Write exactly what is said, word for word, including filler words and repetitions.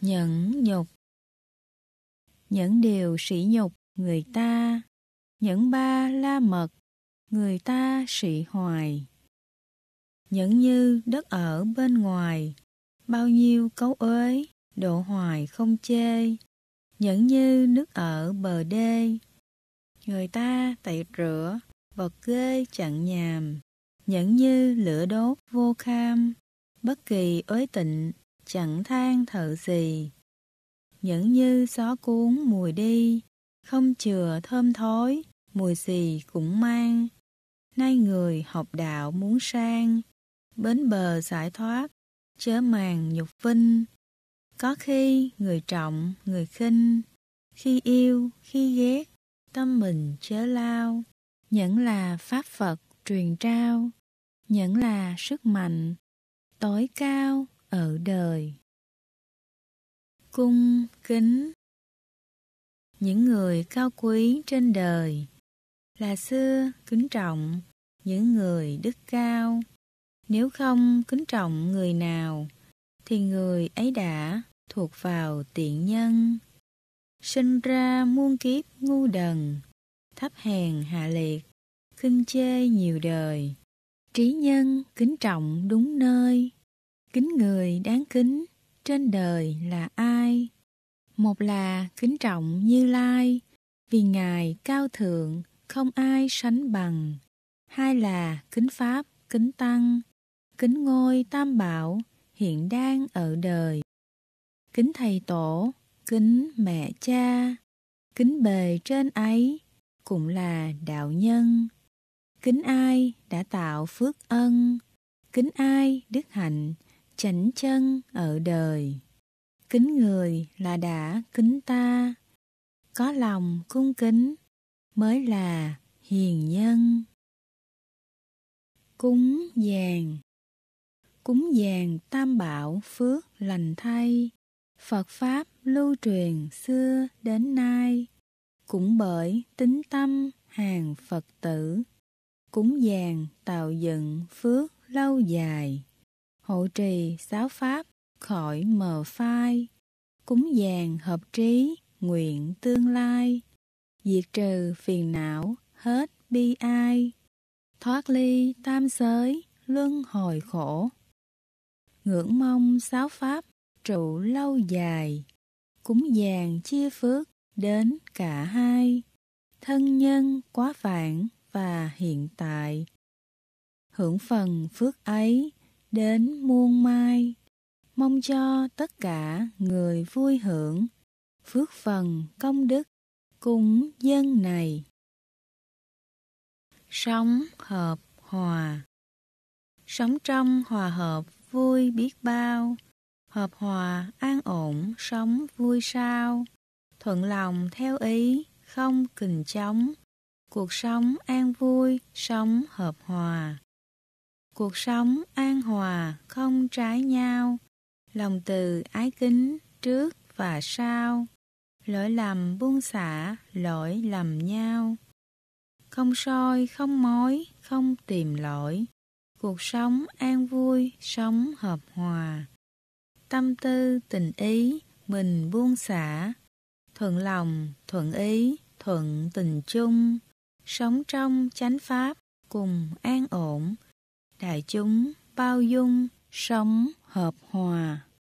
Nhẫn nhục. Những điều sỉ nhục người ta, những ba la mật, người ta sỉ hoài. Những như đất ở bên ngoài, bao nhiêu cấu uế, độ hoài không chê. Những như nước ở bờ đê, người ta tẩy rửa, vật ghê chặn nhàm. Những như lửa đốt vô kham, bất kỳ uế tịnh, chẳng than thở gì. Những như gió cuốn mùi đi, không chừa thơm thối, mùi gì cũng mang. Nay người học đạo muốn sang, bến bờ giải thoát, chớ màng nhục vinh. Có khi người trọng, người khinh, khi yêu, khi ghét, tâm mình chớ lao. Nhẫn là pháp Phật truyền trao, nhẫn là sức mạnh tối cao ở đời. Cung kính. Những người cao quý trên đời là xưa kính trọng những người đức cao. Nếu không kính trọng người nào thì người ấy đã thuộc vào tiện nhân. Sinh ra muôn kiếp ngu đần, thấp hèn hạ liệt, khinh chê nhiều đời. Trí nhân kính trọng đúng nơi, kính người đáng kính trên đời là ai? Một là kính trọng Như Lai, vì Ngài cao thượng không ai sánh bằng. Hai là kính Pháp, kính Tăng, kính ngôi Tam Bảo hiện đang ở đời. Kính Thầy Tổ, kính Mẹ Cha, kính bề trên ấy cũng là đạo nhân. Kính ai đã tạo phước ân, kính ai đức hạnh chánh chân ở đời. Kính người là đã kính ta, có lòng cung kính mới là hiền nhân. Cúng dường. Cúng dường Tam Bảo phước lành thay, Phật Pháp lưu truyền xưa đến nay. Cũng bởi tín tâm hàng Phật tử, cúng dường tạo dựng phước lâu dài. Hộ trì giáo Pháp khỏi mờ phai, cúng dường hợp trí nguyện tương lai. Diệt trừ phiền não hết bi ai, thoát ly tam giới luân hồi khổ. Ngưỡng mong giáo Pháp trụ lâu dài, cúng dường chia phước đến cả hai, thân nhân quá vãng và hiện tại. Hưởng phần phước ấy đến muôn mai, mong cho tất cả người vui hưởng phước phần công đức cúng dân này. Sống hợp hòa. Sống trong hòa hợp vui biết bao, hợp hòa an ổn sống vui sao. Thuận lòng theo ý không kình chống, cuộc sống an vui sống hợp hòa. Cuộc sống an hòa không trái nhau, lòng từ ái kính trước và sau. Lỗi lầm buông xả lỗi lầm nhau, không soi không mối không tìm lỗi. Cuộc sống an vui sống hợp hòa. Tâm tư tình ý mình buông xả, thuận lòng thuận ý thuận tình chung. Sống trong chánh pháp cùng an ổn, đại chúng bao dung sống hợp hòa.